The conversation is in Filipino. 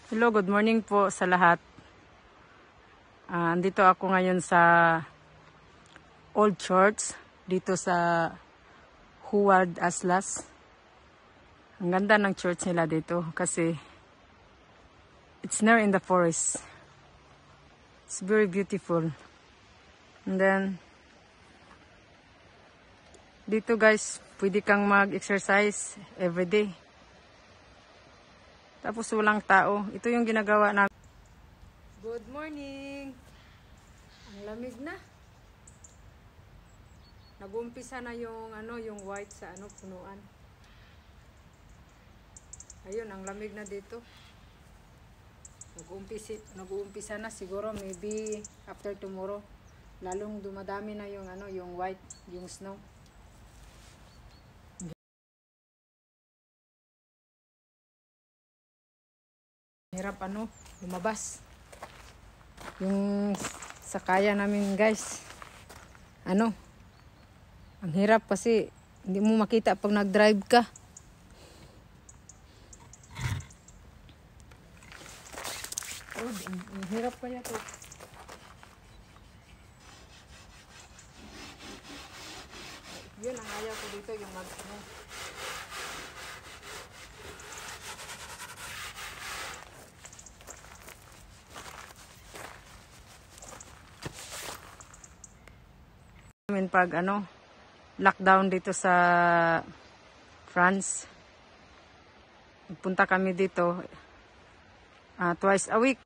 Hello, good morning po sa lahat. Andito ako ngayon sa Old Church dito sa Huward Aslas. Ang ganda ng church nila dito kasi it's near in the forest. It's very beautiful. And then dito guys, pwede kang mag-exercise every day. Tapos walang tao. Ito yung ginagawa namin. Good morning! Ang lamig na. Nag-uumpisa na yung yung white sa punuan. Ayun, ang lamig na dito. Nag-uumpisa na siguro maybe after tomorrow. Lalong dumadami na yung yung white, yung snow. Hirap lumabas. Yung sakaya namin guys. Ang hirap kasi hindi mo makita pag nag-drive ka. Oh, ang hirap kaya to. Yun ang ayaw ko dito, yung pag lockdown dito sa France. Punta kami dito twice a week.